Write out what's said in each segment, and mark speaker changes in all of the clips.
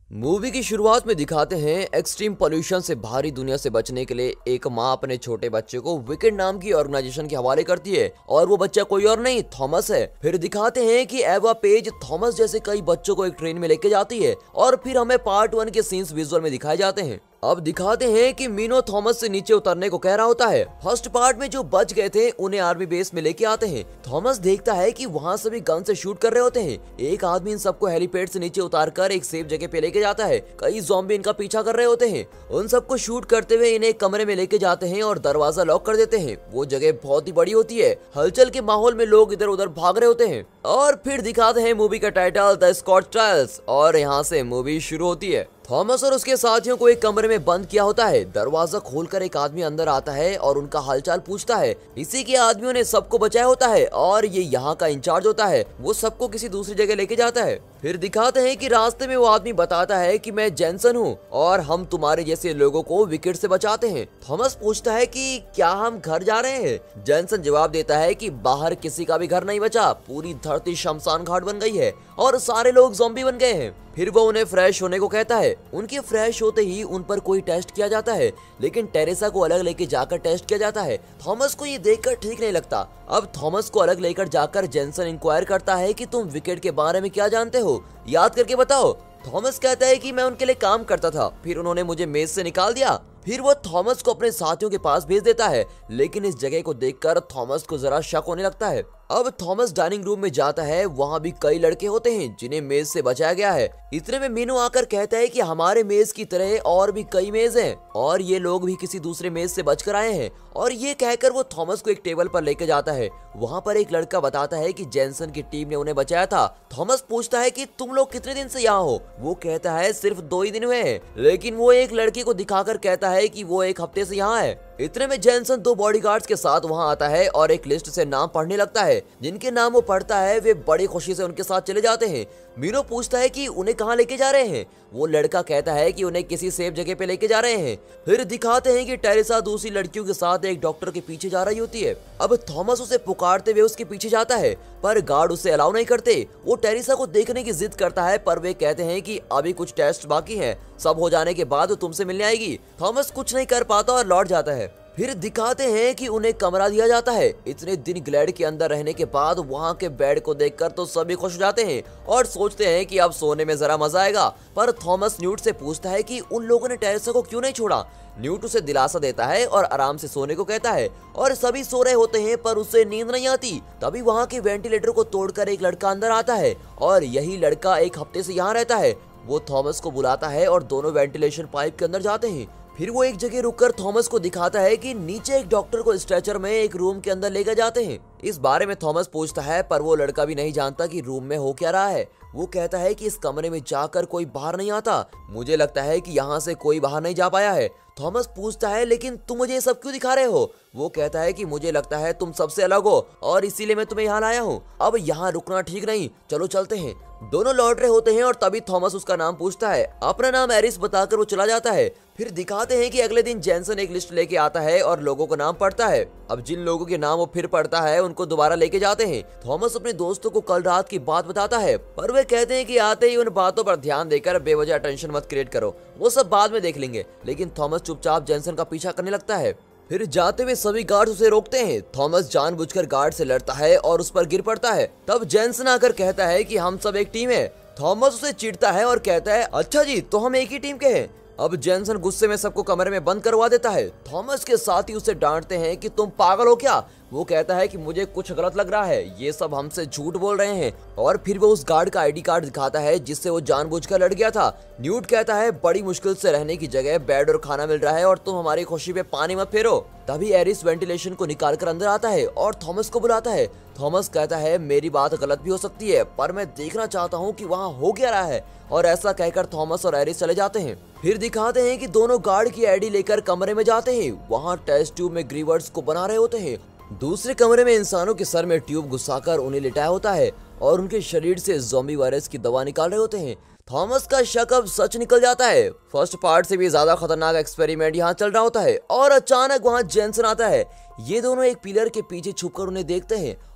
Speaker 1: Movie की शुरुआत में दिखाते हैं एक्सट्रीम पोल्यूशन से भारी दुनिया से बचने के लिए एक माँ अपने छोटे बच्चे को विकेड नाम की ऑर्गेनाइजेशन के हवाले करती है और वो बच्चा कोई और नहीं थॉमस है। फिर दिखाते हैं कि एवा पेज थॉमस जैसे कई बच्चों को एक ट्रेन में लेके जाती है और फिर हमें पार्ट 1 के सीन्स विजुअल में दिखाए जाते हैं। अब दिखाते हैं कि मीनो थॉमस से नीचे उतरने को कह रहा होता है। फर्स्ट पार्ट में जो बच गए थे उन्हें आर्मी बेस में लेके आते हैं। थॉमस देखता है कि वहाँ सभी गन से शूट कर रहे होते हैं। एक आदमी इन सबको हेलीपैड से नीचे उतारकर एक सेफ जगह पे लेके जाता है। कई ज़ॉम्बी इनका पीछा कर रहे होते हैं। उन सबको शूट करते हुए इन्हें एक कमरे में लेके जाते हैं और दरवाजा लॉक कर देते हैं। वो जगह बहुत ही बड़ी होती है। हलचल के माहौल में लोग इधर उधर भाग रहे होते हैं और फिर दिखाते हैं मूवी का टाइटल द स्कॉट ट्रायल्स और यहाँ से मूवी शुरू होती है। थॉमस और उसके साथियों को एक कमरे में बंद किया होता है। दरवाजा खोलकर एक आदमी अंदर आता है और उनका हालचाल पूछता है। इसी के आदमियों ने सबको बचाया होता है और ये यहाँ का इंचार्ज होता है। वो सबको किसी दूसरी जगह लेके जाता है। फिर दिखाते हैं कि रास्ते में वो आदमी बताता है कि मैं जेनसन हूँ और हम तुम्हारे जैसे लोगों को विकेट से बचाते हैं। थॉमस पूछता है कि क्या हम घर जा रहे हैं? जेनसन जवाब देता है कि बाहर किसी का भी घर नहीं बचा, पूरी धरती शमशान घाट बन गई है और सारे लोग ज़ॉम्बी बन गए हैं। फिर वो उन्हें फ्रेश होने को कहता है। उनके फ्रेश होते ही उन पर कोई टेस्ट किया जाता है, लेकिन टेरेसा को अलग लेके जाकर टेस्ट किया जाता है। थॉमस को ये देखकर ठीक नहीं लगता। अब थॉमस को अलग लेकर जाकर जेनसन इंक्वायर करता है कि तुम विकेट के बारे में क्या जानते हो, याद करके बताओ। थॉमस कहता है कि मैं उनके लिए काम करता था, फिर उन्होंने मुझे मेज से निकाल दिया। फिर वो थॉमस को अपने साथियों के पास भेज देता है, लेकिन इस जगह को देखकर थॉमस को जरा शक होने लगता है। अब थॉमस डाइनिंग रूम में जाता है। वहाँ भी कई लड़के होते हैं जिन्हें मेज से बचाया गया है। इतने में मीनू आकर कहता है कि हमारे मेज की तरह और भी कई मेज हैं और ये लोग भी किसी दूसरे मेज से बचकर आए हैं। और ये कहकर वो थॉमस को एक टेबल पर लेकर जाता है। वहाँ पर एक लड़का बताता है कि जेनसन की टीम ने उन्हें बचाया था। थॉमस पूछता है कि तुम लोग कितने दिन से यहाँ हो? वो कहता है सिर्फ 2 ही दिन हुए हैं, लेकिन वो एक लड़के को दिखाकर कहता है कि वो 1 हफ्ते से यहाँ है। इतने में जेनसन 2 बॉडीगार्ड्स के साथ वहाँ आता है और एक लिस्ट से नाम पढ़ने लगता है। जिनके नाम वो पढ़ता है वे बड़ी खुशी से उनके साथ चले जाते हैं। मीनो पूछता है कि उन्हें कहाँ लेके जा रहे हैं? वो लड़का कहता है कि उन्हें किसी सेफ जगह पे लेके जा रहे हैं। फिर दिखाते हैं कि टेरेसा दूसरी लड़कियों के साथ एक डॉक्टर के पीछे जा रही होती है। अब थॉमस उसे पुकारते हुए उसके पीछे जाता है, पर गार्ड उसे अलाउ नहीं करते। वो टेरेसा को देखने की जिद करता है, पर वे कहते हैं कि अभी कुछ टेस्ट बाकी हैं, सब हो जाने के बाद तुमसे मिलने आएगी। थॉमस कुछ नहीं कर पाता और लौट जाता है। फिर दिखाते हैं कि उन्हें कमरा दिया जाता है। इतने दिन ग्लैड के अंदर रहने के बाद वहाँ के बेड को देखकर तो सभी खुश हो जाते हैं और सोचते हैं कि अब सोने में जरा मजा आएगा। पर थॉमस न्यूट से पूछता है कि उन लोगों ने टेरेसा को क्यों नहीं छोड़ा। न्यूट उसे दिलासा देता है और आराम से सोने को कहता है और सभी सो रहे होते हैं, पर उसे नींद नहीं आती। तभी वहाँ के वेंटिलेटर को तोड़कर एक लड़का अंदर आता है और यही लड़का 1 हफ्ते से यहाँ रहता है। वो थॉमस को बुलाता है और दोनों वेंटिलेशन पाइप के अंदर जाते हैं। फिर वो एक जगह रुककर थॉमस को दिखाता है कि नीचे एक डॉक्टर को स्ट्रेचर में एक रूम के अंदर लेकर जाते हैं। इस बारे में थॉमस पूछता है, पर वो लड़का भी नहीं जानता कि रूम में हो क्या रहा है। वो कहता है कि इस कमरे में जाकर कोई बाहर नहीं आता। मुझे लगता है कि यहाँ से कोई बाहर नहीं जा पाया है। थॉमस पूछता है, लेकिन तुम मुझे ये सब क्यों दिखा रहे हो? वो कहता है कि मुझे लगता है तुम सबसे अलग हो और इसीलिए मैं तुम्हें यहाँ लाया हूँ। अब यहाँ रुकना ठीक नहीं, चलो चलते हैं। दोनों लौट रहे होते हैं और तभी थॉमस उसका नाम पूछता है। अपना नाम एरिस बताकर वो चला जाता है। फिर दिखाते हैं कि अगले दिन जेनसन एक लिस्ट लेके आता है और लोगों का नाम पढ़ता है। अब जिन लोगों के नाम वो फिर पढ़ता है उनको दोबारा लेके जाते हैं। थॉमस अपने दोस्तों को कल रात की बात बताता है, पर वे कहते हैं कि आते ही उन बातों पर ध्यान देकर बेवजह टेंशन मत क्रिएट करो, वो सब बाद में देख लेंगे। लेकिन थॉमस चुपचाप जेनसन का पीछा करने लगता है। फिर जाते हुए सभी गार्ड उसे रोकते हैं। थॉमस जानबूझकर गार्ड से लड़ता है और उस पर गिर पड़ता है। तब जेनसन आकर कहता है कि हम सब एक टीम है। थॉमस उसे चिढ़ता है और कहता है, अच्छा जी, तो हम एक ही टीम के हैं। अब जेनसन गुस्से में सबको कमरे में बंद करवा देता है। थॉमस के साथी उसे डांटते हैं कि तुम पागल हो क्या? वो कहता है कि मुझे कुछ गलत लग रहा है, ये सब हमसे झूठ बोल रहे हैं। और फिर वो उस गार्ड का आईडी कार्ड दिखाता है जिससे वो जानबूझकर लड़ गया था। न्यूट कहता है, बड़ी मुश्किल से रहने की जगह बेड और खाना मिल रहा है और तुम हमारी खुशी पे पानी मत फेरो। तभी एरिस वेंटिलेशन को निकालकर अंदर आता है और थॉमस को बुलाता है। थॉमस कहता है, मेरी बात गलत भी हो सकती है, पर मैं देखना चाहता हूँ कि वहाँ हो क्या रहा है। और ऐसा कहकर थॉमस और एरिस चले जाते हैं। फिर दिखाते हैं कि दोनों गार्ड की आईडी लेकर कमरे में जाते हैं। वहाँ टेस्ट ट्यूब में ग्रीवर्स को बना रहे होते हैं। दूसरे कमरे में इंसानों के सर में ट्यूब घुसाकर उन्हें लिटाया होता है और उनके शरीर से ज़ॉम्बी वायरस की दवा निकाल रहे होते हैं। थॉमस का शक अब सच निकल जाता है। फर्स्ट पार्ट से भी ज्यादा खतरनाक एक्सपेरिमेंट यहाँ चल रहा होता है और अचानक वहाँ जेनसन आता है। ये दोनों एक पिलर के पीछे छुपकर उन्हें देखते हैं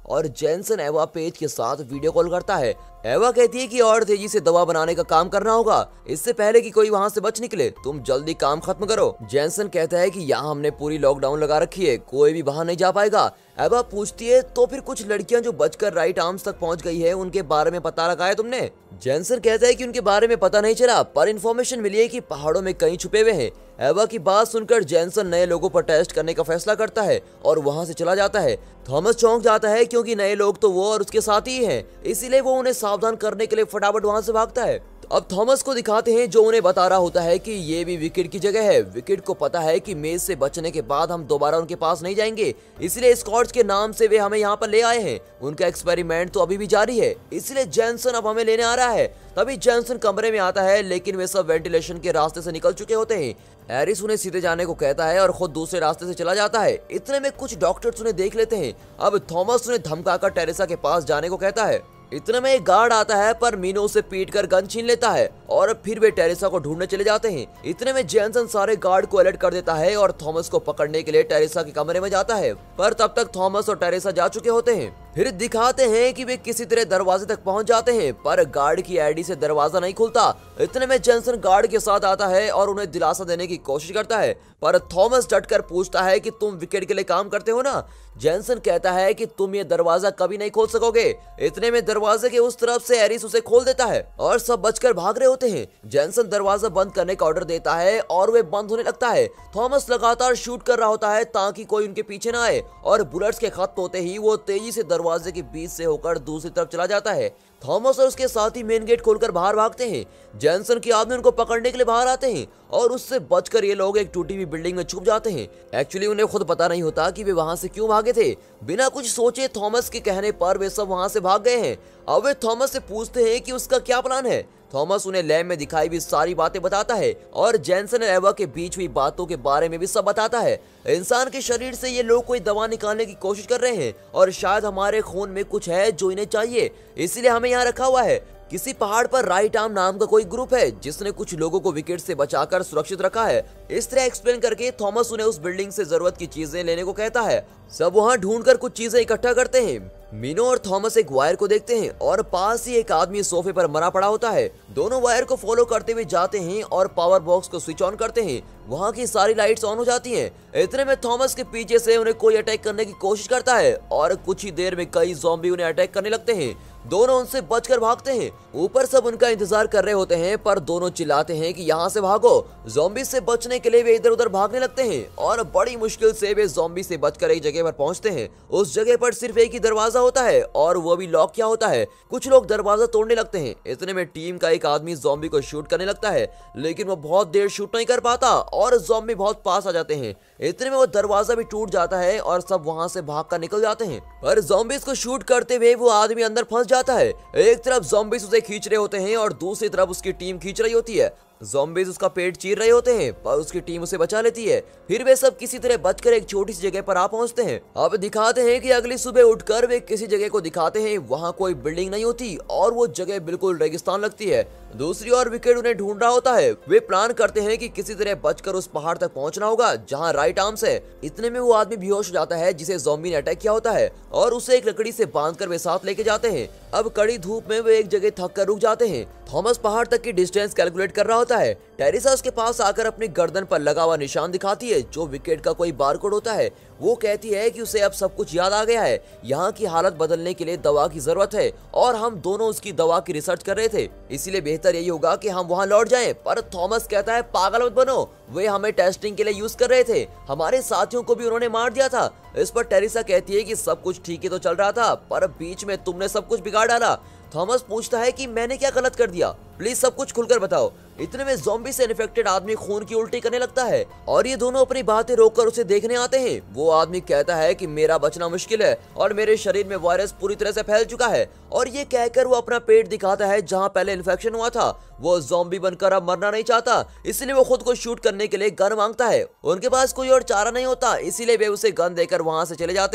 Speaker 1: और जेनसन एवा पेज के साथ वीडियो कॉल करता है। एवा कहती है कि और तेजी से दवा बनाने का काम करना होगा इससे पहले कि कोई वहां से बच निकले, तुम जल्दी काम खत्म करो। जेनसन कहता है कि यहाँ हमने पूरी लॉकडाउन लगा रखी है, कोई भी बाहर नहीं जा पाएगा। एवा पूछती है तो फिर कुछ लड़कियां जो बचकर राइट आर्म्स तक पहुंच गई है उनके बारे में पता लगाया तुमने? जेनसन कहता है कि उनके बारे में पता नहीं चला, पर इन्फॉर्मेशन मिली है कि पहाड़ों में कहीं छुपे हुए हैं। एवा की बात सुनकर जेनसन नए लोगों पर टेस्ट करने का फैसला करता है और वहां से चला जाता है। थॉमस चौंक जाता है क्योंकि नए लोग तो वो और उसके साथी ही हैं, इसीलिए वो उन्हें सावधान करने के लिए फटाफट वहां से भागता है। अब थॉमस को दिखाते हैं जो उन्हें बता रहा होता है कि ये भी विकेट की जगह है। विकेट को पता है कि मेज से बचने के बाद हम दोबारा उनके पास नहीं जाएंगे, इसलिए स्कॉट्स के नाम से वे हमें यहाँ पर ले आए हैं। उनका एक्सपेरिमेंट तो अभी भी जारी है, इसलिए जेनसन अब हमें लेने आ रहा है। तभी जेनसन कमरे में आता है, लेकिन वे सब वेंटिलेशन के रास्ते से निकल चुके होते हैं। हैरिस उन्हें सीधे जाने को कहता है और खुद दूसरे रास्ते से चला जाता है। इतने में कुछ डॉक्टर्स उन्हें देख लेते हैं। अब थॉमस उन्हें धमकाकर टेरेसा के पास जाने को कहता है। इतने में एक गार्ड आता है, पर मीनो उसे पीट कर गन छीन लेता है और फिर वे टेरेसा को ढूंढने चले जाते हैं। इतने में जेनसन सारे गार्ड को अलर्ट कर देता है और थॉमस को पकड़ने के लिए टेरेसा के कमरे में जाता है, पर तब तक थॉमस और टेरेसा जा चुके होते हैं। फिर दिखाते हैं कि वे किसी तरह दरवाजे तक पहुंच जाते हैं, पर गार्ड की आईडी से दरवाजा नहीं खुलता। इतने में जेनसन गार्ड के साथ आता है और उन्हें दिलासा देने की कोशिश करता है, पर थॉमस डटकर पूछता है कि तुम विकेट के लिए काम करते हो ना? जेनसन कहता है कि तुम ये दरवाजा कभी नहीं खोल सकोगे। इतने में दरवाजे के उस तरफ से हैरिस उसे खोल देता है और सब बचकर भाग रहे होते हैं। जेनसन दरवाजा बंद करने का ऑर्डर देता है और वे बंद होने लगता है। थॉमस लगातार शूट कर रहा होता है ताकि कोई उनके पीछे ना आए, और बुलेट्स के खत्म होते ही वो तेजी से दरवाजे के बीच से होकर दूसरी तरफ चला जाता है। थॉमस और उसके साथी मेन गेट खोलकर बाहर भागते हैं। जेनसन के आदमी उनको पकड़ने के लिए बाहर आते हैं और उससे बचकर ये लोग एक टूटी हुई बिल्डिंग में छुप जाते हैं। एक्चुअली उन्हें खुद पता नहीं होता कि वे वहां से क्यों भागे थे। बिना कुछ सोचे थॉमस के कहने पर वे सब वहां से भाग गए हैं। अब वे थॉमस से पूछते हैं कि उसका क्या प्लान है। थॉमस उन्हें लैब में दिखाई भी सारी बातें बताता है और जेनसन और एवा के बीच हुई बातों के बारे में भी सब बताता है। इंसान के शरीर से ये लोग कोई दवा निकालने की कोशिश कर रहे हैं और शायद हमारे खून में कुछ है जो इन्हें चाहिए, इसलिए हमें यहाँ रखा हुआ है। किसी पहाड़ पर राइट आर्म नाम का कोई ग्रुप है जिसने कुछ लोगों को विकेट से बचाकर सुरक्षित रखा है। इस तरह एक्सप्लेन करके थॉमस उन्हें उस बिल्डिंग से जरूरत की चीजें लेने को कहता है। सब वहां ढूंढकर कुछ चीजें इकट्ठा करते हैं। मीनो और थॉमस एक वायर को देखते हैं और पास ही एक आदमी सोफे पर मरा पड़ा होता है। दोनों वायर को फॉलो करते हुए जाते हैं और पावर बॉक्स को स्विच ऑन करते हैं। वहां की सारी लाइट्स ऑन हो जाती हैं। इतने में थॉमस के पीछे से उन्हें कोई अटैक करने की कोशिश करता है और कुछ ही देर में कई ज़ॉम्बी उन्हें अटैक करने लगते हैं। दोनों उनसे बचकर भागते हैं। ऊपर सब उनका इंतजार कर रहे होते हैं, पर दोनों चिल्लाते हैं कि यहाँ से भागो। ज़ॉम्बी से बचने के लिए वे इधर उधर भागने लगते हैं और बड़ी मुश्किल से वे ज़ॉम्बी से बचकर एक जगह पर पहुंचते हैं। उस जगह पर सिर्फ एक ही दरवाजा होता है और वो भी लॉक किया होता है। कुछ लोग दरवाजा तोड़ने लगते हैं। इतने में टीम का एक आदमी ज़ॉम्बी को शूट करने लगता है, लेकिन वो बहुत देर शूट नहीं कर पाता और ज़ॉम्बी बहुत पास आ जाते हैं। इतने में वो दरवाजा भी टूट जाता है और सब वहां से भागकर निकल जाते हैं, पर ज़ॉम्बीज़ को शूट करते हुए वो आदमी अंदर फंस जाता है। एक तरफ ज़ॉम्बीज़ उसे खींच रहे होते हैं और दूसरी तरफ उसकी टीम खींच रही होती है। ज़ॉम्बीज़ उसका पेट चीर रहे होते हैं, पर उसकी टीम उसे बचा लेती है। फिर वे सब किसी तरह बचकर एक छोटी सी जगह पर आ पहुंचते हैं। अब दिखाते हैं कि अगली सुबह उठकर वे किसी जगह को दिखाते हैं। वहां कोई बिल्डिंग नहीं होती और वो जगह बिल्कुल रेगिस्तान लगती है। दूसरी ओर विकेट उन्हें ढूंढ रहा होता है। वे प्लान करते हैं कि किसी तरह बचकर उस पहाड़ तक पहुंचना होगा जहां राइट आर्म्स है। इतने में वो आदमी बेहोश हो जाता है जिसे ज़ॉम्बी ने अटैक किया होता है और उसे एक लकड़ी से बांधकर वे साथ लेके जाते हैं। अब कड़ी धूप में वे एक जगह थक कर रुक जाते हैं। थॉमस पहाड़ तक की डिस्टेंस कैलकुलेट कर रहा होता है। टेरेसा उसके पास आकर अपनी गर्दन पर लगा हुआ निशान दिखाती है जो विकेट का कोई बारकोड होता है। वो कहती है कि उसे अब सब कुछ याद आ गया है। यहाँ की हालत बदलने के लिए दवा की जरूरत है और हम दोनों उसकी दवा की रिसर्च कर रहे थे, इसीलिए बेहतर यही होगा कि हम वहाँ लौट जाएं। पर थॉमस कहता है पागल मत बनो, वे हमें टेस्टिंग के लिए यूज कर रहे थे, हमारे साथियों को भी उन्होंने मार दिया था। इस पर टेरेसा कहती है कि सब कुछ ठीक ही तो चल रहा था, पर बीच में तुमने सब कुछ बिगाड़ डाला। थॉमस पूछता है कि मैंने क्या गलत कर दिया, प्लीज सब कुछ खुलकर बताओ। इतने में ज़ॉम्बी से इन्फेक्टेड आदमी खून की उल्टी करने लगता है और ये दोनों अपनी बातें रोककर उसे देखने आते हैं। वो आदमी कहता है कि मेरा बचना मुश्किल है और मेरे शरीर में वायरस पूरी तरह से फैल चुका है, और ये कहकर वो अपना पेट दिखाता है जहां पहले इन्फेक्शन हुआ था। वो ज़ॉम्बी बनकर अब मरना नहीं चाहता, इसलिए वो खुद को शूट करने के लिए गन मांगता है। उनके पास कोई और चारा नहीं होता, इसीलिए वे उसे गन देकर वहां से चले जाते हैं।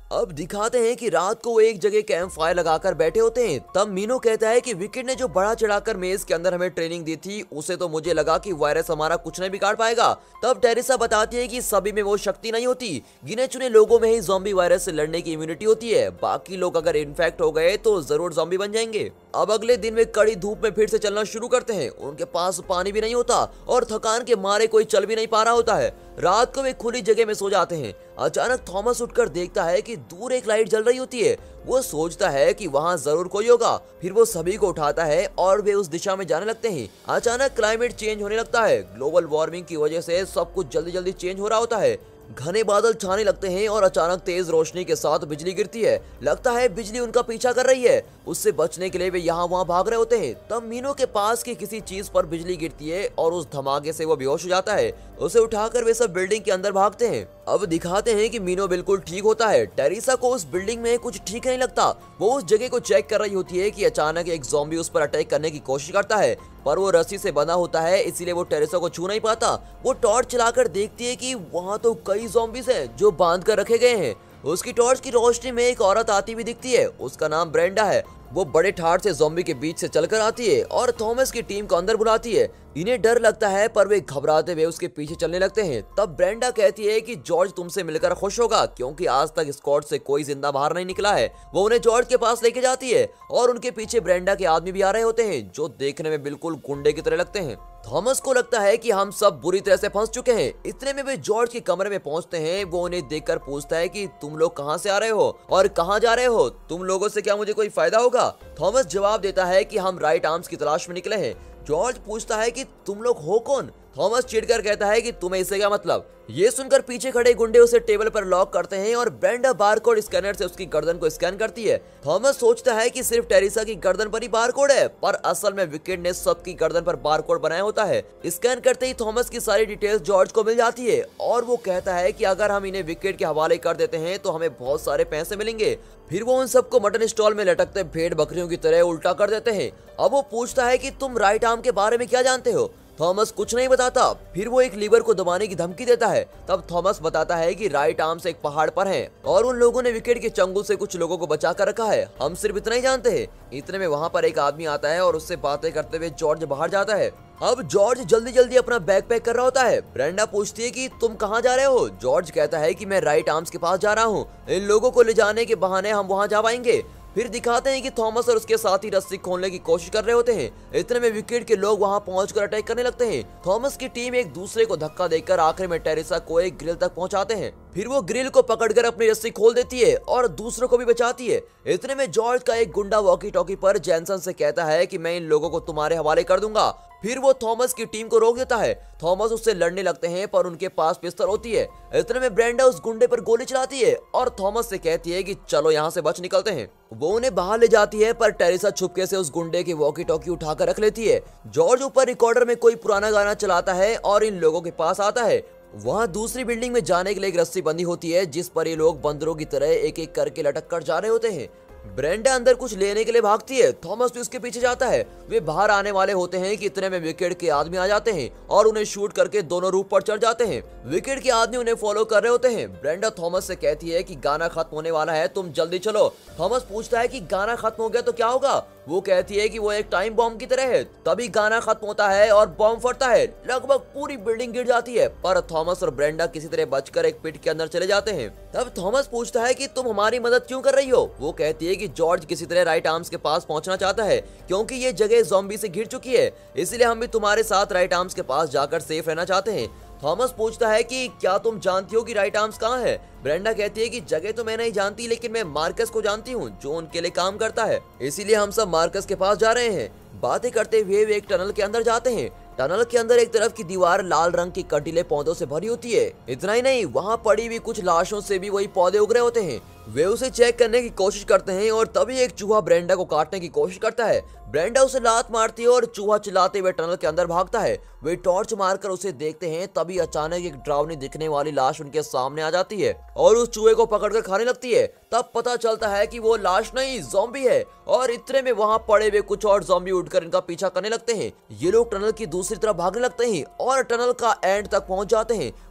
Speaker 1: अब दिखाते हैं कि रात को वो एक जगह कैंप फायर लगाकर बैठे होते हैं। तब मीनो कहता है कि विकेट ने जो बढ़ा चढ़ाकर मेज के अंदर हमें ट्रेनिंग दी थी, उसे तो मुझे लगा कि वायरस हमारा कुछ नहीं बिगाड़ पाएगा। तब टेरेसा बताती है कि सभी में वो शक्ति नहीं होती, गिने चुने लोगों में ही ज़ॉम्बी वायरस से लड़ने की इम्यूनिटी होती है। बाकी लोग अगर इन्फेक्ट हो गए तो जरूर ज़ॉम्बी बन जाएंगे। अब अगले दिन वे कड़ी धूप में फिर से चलना शुरू करते हैं। उनके पास पानी भी नहीं होता और थकान के मारे कोई चल भी नहीं पा रहा होता है। रात को वे खुली जगह में सो जाते हैं। अचानक थॉमस उठकर देखता है कि दूर एक लाइट जल रही होती है। वो सोचता है कि वहाँ जरूर कोई होगा। फिर वो सभी को उठाता है और वे उस दिशा में जाने लगते हैं। अचानक क्लाइमेट चेंज होने लगता है। ग्लोबल वार्मिंग की वजह से सब कुछ जल्दी जल्दी चेंज हो रहा होता है। घने बादल छाने लगते हैं और अचानक तेज रोशनी के साथ बिजली गिरती है। लगता है बिजली उनका पीछा कर रही है। उससे बचने के लिए वे यहाँ वहाँ भाग रहे होते हैं। तब मीनो के पास की किसी चीज पर बिजली गिरती है और उस धमाके से वो बेहोश हो जाता है। उसे उठाकर वे सब बिल्डिंग के अंदर भागते हैं। अब दिखाते हैं कि मीनो बिल्कुल ठीक होता है। टेरेसा को उस बिल्डिंग में कुछ ठीक नहीं लगता। वो उस जगह को चेक कर रही होती है कि अचानक एक ज़ॉम्बी उस पर अटैक करने की कोशिश करता है, पर वो रस्सी से बंधा होता है, इसीलिए वो टेरेसा को छू नहीं पाता। वो टॉर्च चलाकर देखती है कि वहाँ तो कई ज़ॉम्बीज हैं जो बांध कर रखे गए हैं। उसकी टॉर्च की रोशनी में एक औरत आती भी दिखती है। उसका नाम ब्रेंडा है। वो बड़े ठाठ से ज़ॉम्बी के बीच से चलकर आती है और थॉमस की टीम को अंदर बुलाती है। इन्हें डर लगता है पर वे घबराते हुए उसके पीछे चलने लगते हैं। तब ब्रेंडा कहती है कि जॉर्ज तुमसे मिलकर खुश होगा, क्योंकि आज तक स्क्वाड से कोई जिंदा बाहर नहीं निकला है। वो उन्हें जॉर्ज के पास लेके जाती है और उनके पीछे ब्रेंडा के आदमी भी आ रहे होते हैं, जो देखने में बिल्कुल गुंडे की तरह लगते हैं। थॉमस को लगता है कि हम सब बुरी तरह से फंस चुके हैं। इतने में वे जॉर्ज के कमरे में पहुंचते हैं। वो उन्हें देखकर पूछता है कि तुम लोग कहां से आ रहे हो और कहां जा रहे हो? तुम लोगों से क्या मुझे कोई फायदा होगा? थॉमस जवाब देता है कि हम राइट आर्म्स की तलाश में निकले हैं। जॉर्ज पूछता है कि तुम लोग हो कौन? थॉमस चिढ़कर कहता है कि तुम्हें इससे क्या मतलब? ये सुनकर पीछे खड़े गुंडे उसे टेबल पर लॉक करते हैं और ब्रेंडा बारकोड स्कैनर से उसकी गर्दन को स्कैन करती है। थॉमस सोचता है कि सिर्फ टेरेसा की गर्दन पर ही बारकोड है, पर असल में विकेट ने सबकी गर्दन पर बारकोड बनाया होता है। स्कैन करते ही थॉमस की सारी डिटेल्स जॉर्ज को मिल जाती है और वो कहता है कि अगर हम इन्हें विकेट के हवाले कर देते हैं तो हमें बहुत सारे पैसे मिलेंगे। फिर वो उन सबको मटन स्टॉल में लटकते भेड़ बकरियों की तरह उल्टा कर देते हैं। अब वो पूछता है कि तुम राइट आर्म के बारे में क्या जानते हो? थॉमस कुछ नहीं बताता। फिर वो एक लीवर को दबाने की धमकी देता है। तब थॉमस बताता है कि राइट आर्म से एक पहाड़ पर है और उन लोगों ने विकेट के चंगुल से कुछ लोगों को बचा कर रखा है। हम सिर्फ इतना ही जानते हैं। इतने में वहाँ पर एक आदमी आता है और उससे बातें करते हुए जॉर्ज बाहर जाता है। अब जॉर्ज जल्दी जल्दी अपना बैग पैक कर रहा होता है। ब्रेंडा पूछती है कि तुम कहाँ जा रहे हो? जॉर्ज कहता है कि मैं राइट आर्म्स के पास जा रहा हूँ। इन लोगों को ले जाने के बहाने हम वहाँ जा पाएंगे। फिर दिखाते हैं कि थॉमस और उसके साथी रस्सी खोलने की कोशिश कर रहे होते हैं। इतने में विकेट के लोग वहां पहुंचकर अटैक करने लगते हैं। थॉमस की टीम एक दूसरे को धक्का देकर आखिर में टेरेसा को एक ग्रिल तक पहुंचाते हैं। फिर वो ग्रिल को पकड़कर अपनी रस्सी खोल देती है और दूसरों को भी बचाती है। इतने में जॉर्ज का एक गुंडा वॉकी टॉकी पर जैनसन से कहता है कि मैं इन लोगों को तुम्हारे हवाले कर दूंगा। फिर वो थॉमस की टीम को रोक देता है। थॉमस उससे लड़ने लगते हैं पर उनके पास पिस्तौल होती है। इतने में ब्रेंडा उस गुंडे पर गोली चलाती है और थॉमस से कहती है कि चलो यहाँ से बच निकलते हैं। वो उन्हें बाहर ले जाती है पर टेरेसा छुपके से उस गुंडे की वॉकी टॉकी उठाकर रख लेती है। जॉर्ज ऊपर रिकॉर्डर में कोई पुराना गाना चलाता है और इन लोगों के पास आता है। वहाँ दूसरी बिल्डिंग में जाने के लिए एक रस्सी बंधी होती है, जिस पर ये लोग बंदरों की तरह एक एक करके लटक कर जा रहे होते हैं। ब्रेंडा अंदर कुछ लेने के लिए भागती है। थॉमस भी उसके पीछे जाता है। वे बाहर आने वाले होते हैं कि इतने में विकेट के आदमी आ जाते हैं और उन्हें शूट करके दोनों रूफ पर चढ़ जाते हैं। विकेट के आदमी उन्हें फॉलो कर रहे होते हैं। ब्रेंडा थॉमस से कहती है कि गाना खत्म होने वाला है, तुम जल्दी चलो। थॉमस पूछता है कि गाना खत्म हो गया तो क्या होगा? वो कहती है कि वो एक टाइम बॉम्ब की तरह है। तभी गाना खत्म होता है और बॉम्ब फटता है। लगभग पूरी बिल्डिंग गिर जाती है, पर थॉमस और ब्रेंडा किसी तरह बचकर एक पिट के अंदर चले जाते हैं। तब थॉमस पूछता है कि तुम हमारी मदद क्यों कर रही हो? वो कहती है कि जॉर्ज किसी तरह राइट आर्म्स के पास पहुंचना चाहता है, क्योंकि ये जगह ज़ॉम्बी से घिर चुकी है। इसलिए हम भी तुम्हारे साथ राइट आर्म्स के पास जाकर सेफ रहना चाहते हैं। थॉमस पूछता है कि क्या तुम जानती हो कि राइट आर्म्स कहाँ है? ब्रेंडा कहती है कि जगह तो मैं नहीं जानती, लेकिन मैं मार्कस को जानती हूँ जो उनके लिए काम करता है, इसीलिए हम सब मार्कस के पास जा रहे हैं। बातें करते हुए वे एक टनल के अंदर जाते हैं। टनल के अंदर एक तरफ की दीवार लाल रंग की कटीले पौधों से भरी होती है। इतना ही नहीं, वहाँ पड़ी हुई कुछ लाशों से भी वही पौधे उग रहे होते हैं। वे उसे चेक करने की कोशिश करते हैं और तभी एक चूहा ब्रेंडा को काटने की कोशिश करता है। ब्रेंडा उसे लात मारती है और चूहा चिल्लाते हुए टनल के अंदर भागता है। वे टॉर्च मारकर उसे देखते हैं, तभी अचानक एक डरावनी दिखने वाली लाश उनके सामने आ जाती है और उस चूहे को पकड़कर खाने लगती है। तब पता चलता है कि वो लाश नहीं, ज़ॉम्बी है। और इतने में वहाँ पड़े हुए कुछ और ज़ॉम्बी उठकर इनका पीछा करने लगते हैं। ये लोग टनल की दूसरी तरफ भागने लगते हैं और टनल का एंड तक पहुंच जाते हैं।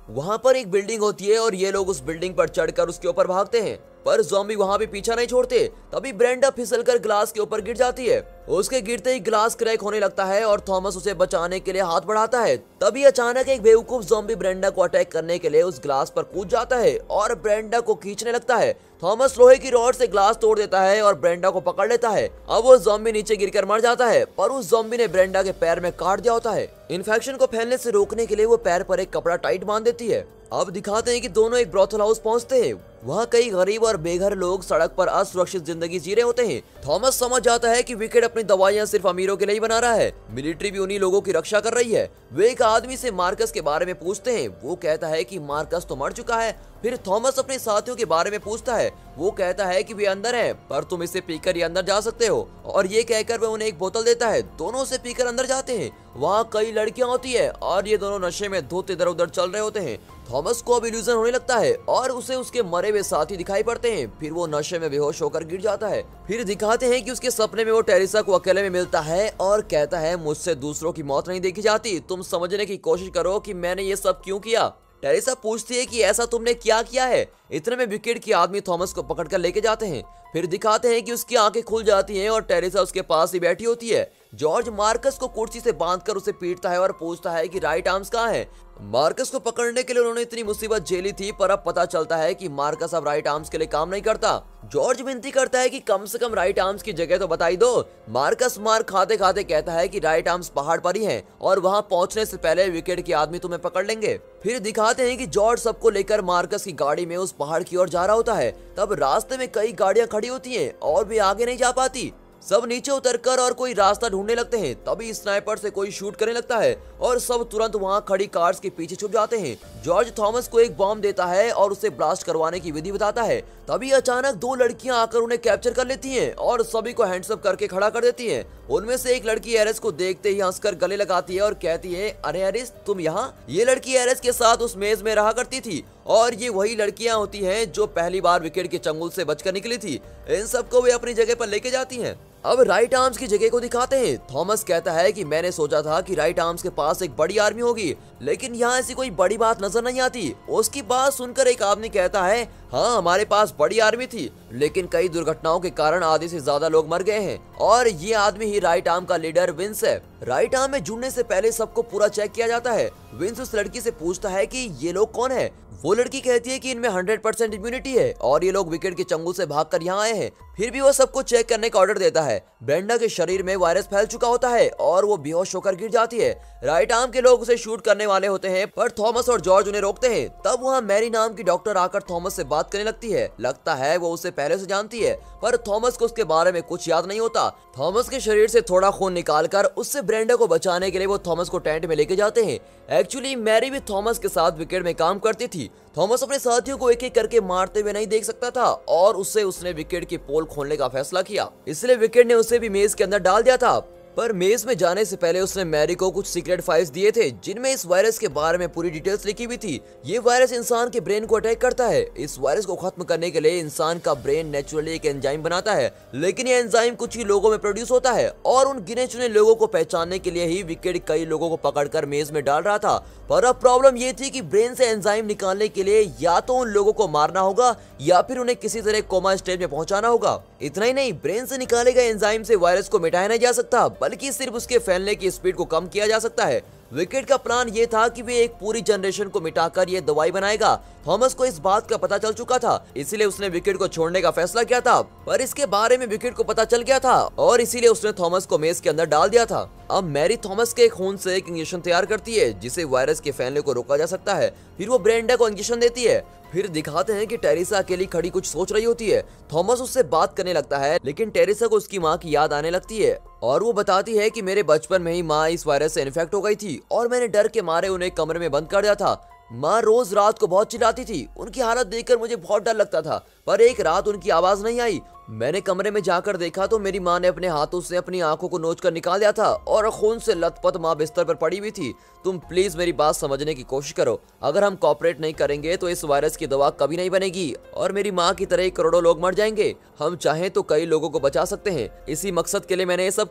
Speaker 1: वहाँ पर एक बिल्डिंग होती है और ये लोग उस बिल्डिंग पर चढ़कर उसके ऊपर भागते हैं, पर ज़ॉम्बी वहाँ भी पीछा नहीं छोड़ते। तभी ब्रेंडा फिसलकर ग्लास के ऊपर गिर जाती है। उसके गिरते ही ग्लास क्रैक होने लगता है और थॉमस उसे बचाने के लिए हाथ बढ़ाता है। तभी अचानक एक बेवकूफ ज़ॉम्बी ब्रेंडा को अटैक करने के लिए उस ग्लास पर कूद जाता है और ब्रेंडा को खींचने लगता है। थॉमस लोहे की रॉड से ग्लास तोड़ देता है और ब्रेंडा को पकड़ लेता है। अब वो ज़ॉम्बी नीचे गिरकर मर जाता है, पर उस ज़ॉम्बी ने ब्रेंडा के पैर में काट दिया होता है। इन्फेक्शन को फैलने से रोकने के लिए वो पैर पर एक कपड़ा टाइट बांध देती है। अब दिखाते हैं कि दोनों एक ब्रोथल हाउस पहुंचते हैं। वहाँ कई गरीब और बेघर लोग सड़क पर असुरक्षित जिंदगी जी रहे होते हैं। थॉमस समझ जाता है कि विकेट अपनी दवाइयाँ सिर्फ अमीरों के लिए ही बना रहा है। मिलिट्री भी उन्हीं लोगों की रक्षा कर रही है। वे एक आदमी से मार्कस के बारे में पूछते हैं। वो कहता है कि मार्कस तो मर चुका है। फिर थॉमस अपने साथियों के बारे में पूछता है। वो कहता है कि वे अंदर हैं, पर तुम इसे पीकर ही अंदर जा सकते हो, और ये कहकर वह उन्हें एक बोतल देता है। दोनों उसे पीकर अंदर जाते हैं। वहाँ कई लड़कियां होती है और ये दोनों नशे में धुत इधर उधर चल रहे होते हैं। थॉमस को अब इल्यूजन होने लगता है और उसे उसके मरे हुए साथी दिखाई पड़ते हैं। फिर वो नशे में बेहोश होकर गिर जाता है। फिर दिखाते हैं कि उसके सपने में वो टेरेसा को अकेले में मिलता है और कहता है, मुझसे दूसरों की मौत नहीं देखी जाती, तुम समझने की कोशिश करो कि मैंने ये सब क्यों किया। टेरेसा पूछती है कि ऐसा तुमने क्या किया है। इतने में विकेट के आदमी थॉमस को पकड़कर लेके जाते हैं। फिर दिखाते हैं कि उसकी आंखें खुल जाती हैं और टेरेसा उसके पास ही बैठी होती है। जॉर्ज मार्कस को कुर्सी से बांधकर उसे पीटता है और पूछता है कि राइट आर्म्स कहाँ है। मार्कस को पकड़ने के लिए उन्होंने इतनी मुसीबत झेली थी, पर अब पता चलता है कि मार्कस अब राइट आर्म्स के लिए काम नहीं करता। जॉर्ज विनती करता है कि कम से कम राइट आर्म्स की जगह तो बताई दो। मार्कस मार खाते खाते कहता है कि राइट आर्म्स पहाड़ पर ही हैं और वहां पहुंचने से पहले विकेट के आदमी तुम्हें पकड़ लेंगे। फिर दिखाते हैं कि जॉर्ज सबको लेकर मार्कस की गाड़ी में उस पहाड़ की ओर जा रहा होता है। तब रास्ते में कई गाड़ियां खड़ी होती हैं और वे आगे नहीं जा पाती। सब नीचे उतरकर और कोई रास्ता ढूंढने लगते हैं। तभी स्नाइपर से कोई शूट करने लगता है और सब तुरंत वहां खड़ी कार्स के पीछे छुप जाते हैं। जॉर्ज थॉमस को एक बॉम्ब देता है और उसे ब्लास्ट करवाने की विधि बताता है। तभी अचानक दो लड़कियां आकर उन्हें कैप्चर कर लेती हैं और सभी को हैंड्स अप करके खड़ा कर देती हैं। उनमें से एक लड़की एरिस को देखते ही हंसकर गले लगाती है और कहती है, अरे एरिस तुम यहाँ। ये लड़की एरिस के साथ उस मेज में रहा करती थी और ये वही लड़कियां होती हैं जो पहली बार विकेट के चंगुल से बचकर निकली थी। इन सबको वे अपनी जगह पर लेके जाती हैं। अब राइट आर्म्स की जगह को दिखाते हैं। थॉमस कहता है कि मैंने सोचा था कि राइट आर्म्स के पास एक बड़ी आर्मी होगी, लेकिन यहाँ ऐसी कोई बड़ी बात नजर नहीं आती। उसकी बात सुनकर एक आदमी कहता है, हाँ हमारे पास बड़ी आर्मी थी, लेकिन कई दुर्घटनाओं के कारण आधे से ज्यादा लोग मर गए हैं और ये आदमी ही राइट आर्म का लीडर विंस है। राइट आर्म में जुड़ने से पहले सबको पूरा चेक किया जाता है। विंस उस लड़की से पूछता है कि ये लोग कौन है। वो लड़की कहती है कि इनमें 100% इम्यूनिटी है और ये लोग विकेट के चंगुल से भागकर यहाँ आए हैं। फिर भी वो सबको चेक करने का ऑर्डर देता है। ब्रेंडा के शरीर में वायरस फैल चुका होता है और वो बेहोश होकर गिर जाती है। राइट आर्म के लोग उसे शूट करने वाले होते हैं, पर थॉमस और जॉर्ज उन्हें रोकते हैं। तब वहाँ मैरी नाम की डॉक्टर आकर थॉमस से बात करने लगती है। लगता है वो उसे पहले से जानती है, पर थॉमस को उसके बारे में कुछ याद नहीं होता। थॉमस के शरीर से थोड़ा खून निकालकर उससे ब्रेंडा को बचाने के लिए वो थॉमस को टेंट में लेके जाते हैं। एक्चुअली मैरी भी थॉमस के साथ विकेट में काम करती थी। थॉमस अपने साथियों को एक एक करके मारते हुए नहीं देख सकता था और उसने विकेट की पोल खोलने का फैसला किया। इसलिए विकेट ने उसे भी मेज के अंदर डाल दिया था। पर मेज में जाने से पहले उसने मैरी को कुछ सीक्रेट फाइल्स दिए थे, जिनमें इस वायरस के बारे में पूरी डिटेल्स लिखी हुई थी। ये वायरस इंसान के ब्रेन को अटैक करता है। इस वायरस को खत्म करने के लिए इंसान का ब्रेन नेचुरली एक एंजाइम बनाता है, लेकिन ये एंजाइम कुछ ही लोगों में प्रोड्यूस होता है और उन गिने चुने लोगों को पहचानने के लिए ही विकेट कई लोगों को पकड़कर मेज में डाल रहा था। पर अब प्रॉब्लम ये थी कि ब्रेन से एंजाइम निकालने के लिए या तो उन लोगों को मारना होगा या फिर उन्हें किसी तरह कोमा स्टेज में पहुंचाना होगा। इतना ही नहीं, ब्रेन से निकाले गए एंजाइम से वायरस को मिटाया नहीं जा सकता, बल्कि सिर्फ उसके फैलने की स्पीड को कम किया जा सकता है। विकेट का प्लान ये था कि वे एक पूरी जनरेशन को मिटाकर ये दवाई बनाएगा। थॉमस को इस बात का पता चल चुका था, इसीलिए उसने विकेट को छोड़ने का फैसला किया था। पर इसके बारे में विकेट को पता चल गया था और इसीलिए उसने थॉमस को मेज के अंदर डाल दिया था। अब मैरी थॉमस के खून से एक इंजेक्शन तैयार करती है, जिसे वायरस के फैलने को रोका जा सकता है। फिर वो ब्रेंडा को इंजेक्शन देती है। फिर दिखाते हैं कि टेरेसा अकेली खड़ी कुछ सोच रही होती है। थॉमस उससे बात करने लगता है, लेकिन टेरेसा को उसकी माँ की याद आने लगती है और वो बताती है कि मेरे बचपन में ही माँ इस वायरस से इन्फेक्ट हो गई थी और मैंने डर के मारे उन्हें कमरे में बंद कर दिया था। माँ रोज रात को बहुत चिल्लाती थी। उनकी हालत देखकर मुझे बहुत डर लगता था, पर एक रात उनकी आवाज नहीं आई। मैंने कमरे में जाकर देखा तो मेरी माँ ने अपने हाथों से अपनी आंखों को नोचकर निकाल दिया था और खून से लथपथ माँ बिस्तर पर पड़ी हुई थी। तुम प्लीज मेरी बात समझने की कोशिश करो। अगर हम कॉपरेट नहीं करेंगे तो इस वायरस की दवा कभी नहीं बनेगी और मेरी माँ की तरह करोड़ों लोग मर जाएंगे। हम चाहें तो कई लोगों को बचा सकते हैं। इसी मकसद के लिए मैंने ये सब किया।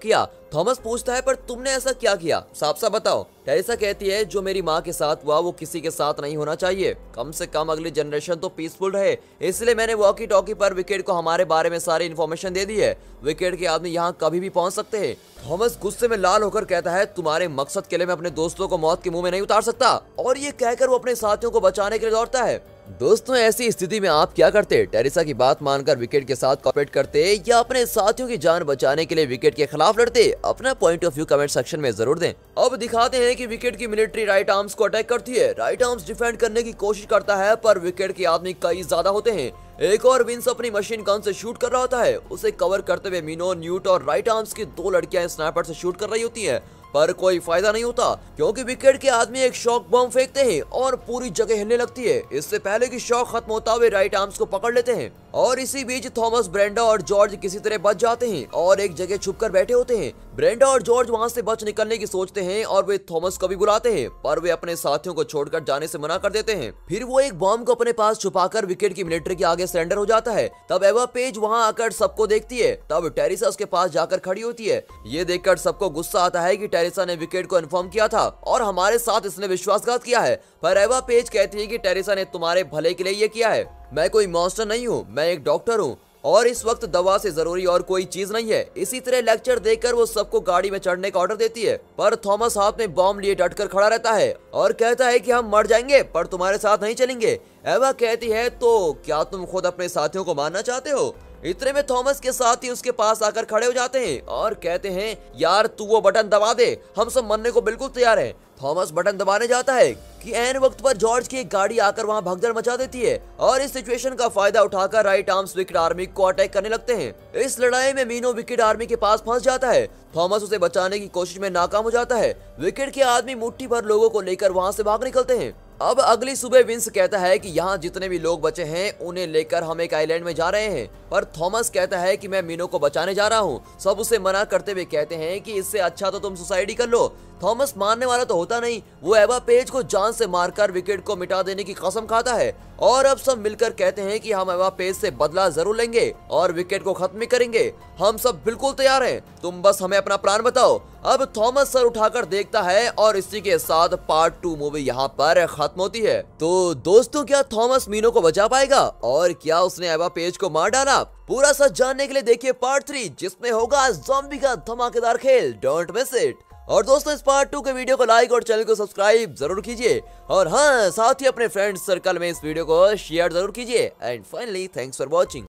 Speaker 1: थॉमस पूछता है पर तुमने ऐसा क्या किया, साफ साफ बताओ। टेरेसा कहती है जो मेरी माँ के साथ हुआ वो किसी के साथ नहीं होना चाहिए, कम से कम अगली जनरेशन तो पीसफुल रहे, इसलिए मैंने वॉकी टॉकी पर विकेट को हमारे बारे में सारी इन्फॉर्मेशन दे दी है। विकेट के आदमी यहाँ कभी भी पहुंच सकते हैं। थॉमस गुस्से में लाल होकर कहता है तुम्हारे मकसद के लिए मैं अपने दोस्तों को मौत के मुंह में नहीं उतार सकता, और ये कहकर वो अपने साथियों को बचाने के लिए दौड़ता है। दोस्तों ऐसी स्थिति में आप क्या करते? टेरेसा की बात मानकर विकेट के साथ कॉपरेट करते या अपने साथियों की जान बचाने के लिए विकेट के खिलाफ लड़ते? अपना point of view comment section में जरूर दें। अब दिखाते हैं कि विकेट की मिलिट्री राइट आर्म्स को अटैक करती है। राइट आर्म्स डिफेंड करने की कोशिश करता है पर विकेट के आदमी कई ज्यादा होते हैं। एक और विंस अपनी मशीन गन से शूट कर रहा होता है। उसे कवर करते हुए मीनो, न्यूट और राइट आर्म्स की 2 लड़कियां स्नाइपर से शूट कर रही होती हैं, पर कोई फायदा नहीं होता क्योंकि विकेट के आदमी एक शॉक बम फेंकते हैं और पूरी जगह हिलने लगती है। इससे पहले कि शॉक खत्म होता हुए राइट आर्म्स को पकड़ लेते हैं और इसी बीच थॉमस, ब्रेंडा और जॉर्ज किसी तरह बच जाते हैं और एक जगह छुपकर बैठे होते हैं। ब्रेंडा और जॉर्ज वहां से बच निकलने की सोचते हैं और वे थॉमस को भी बुलाते हैं, पर वे अपने साथियों को छोड़कर जाने से मना कर देते हैं। फिर वो एक बम को अपने पास छुपाकर विकेट की मिलिट्री के आगे सरेंडर हो जाता है। तब एवा पेज वहां आकर सबको देखती है। तब टेरेसा उसके पास जाकर खड़ी होती है। ये देखकर सबको गुस्सा आता है कि टेरेसा ने विकेट को इन्फॉर्म किया था और हमारे साथ इसने विश्वासघात किया है, पर एवा पेज कहती है कि टेरेसा ने तुम्हारे भले के लिए ये किया है। मैं कोई मॉन्स्टर नहीं हूँ, मैं एक डॉक्टर हूँ और इस वक्त दवा से जरूरी और कोई चीज नहीं है। इसी तरह लेक्चर देकर वो सबको गाड़ी में चढ़ने का ऑर्डर देती है, पर थॉमस हाथ में बॉम्ब लिए डटकर खड़ा रहता है और कहता है कि हम मर जाएंगे पर तुम्हारे साथ नहीं चलेंगे। एवा कहती है तो क्या तुम खुद अपने साथियों को मारना चाहते हो? इतने में थॉमस के साथी उसके पास आकर खड़े हो जाते हैं और कहते हैं यार तू वो बटन दबा दे, हम सब मरने को बिल्कुल तैयार हैं। थॉमस बटन दबाने जाता है कि ऐन वक्त पर जॉर्ज की एक गाड़ी आकर वहां भगदड़ मचा देती है और इस सिचुएशन का फायदा उठाकर राइट आर्म्स विकेट आर्मी को अटैक करने लगते हैं। इस लड़ाई में मीनो विकेट आर्मी के पास फंस जाता है। थॉमस उसे बचाने की कोशिश में नाकाम हो जाता है। विकेट के आदमी मुट्ठी भर लोगों को लेकर वहां से भाग निकलते हैं। अब अगली सुबह विंस कहता है कि यहाँ जितने भी लोग बचे हैं उन्हें लेकर हम एक आइलैंड में जा रहे हैं, पर थॉमस कहता है कि मैं मीनो को बचाने जा रहा हूँ। सब उसे मना करते हुए कहते हैं कि इससे अच्छा तो तुम सुसाइड ही कर लो। थॉमस मारने वाला तो होता नहीं, वो एवा पेज को जान से मारकर विकेट को मिटा देने की कसम खाता है और अब सब मिलकर कहते हैं कि हम एवा पेज से बदला जरूर लेंगे और विकेट को खत्म करेंगे। हम सब बिल्कुल तैयार हैं, तुम बस हमें अपना प्लान बताओ। अब थॉमस सर उठाकर देखता है और इसी के साथ पार्ट 2 मूवी यहाँ पर खत्म होती है। तो दोस्तों क्या थॉमस मीनो को बचा पाएगा और क्या उसने एवा पेज को मार डाला? पूरा सच जानने के लिए देखिए पार्ट 3 जिसमें होगा ज़ॉम्बी का धमाकेदार खेल। Don't miss it. और दोस्तों इस पार्ट 2 के वीडियो को लाइक और चैनल को सब्सक्राइब जरूर कीजिए और हाँ साथ ही अपने फ्रेंड्स सर्कल में इस वीडियो को शेयर जरूर कीजिए। And finally thanks for watching.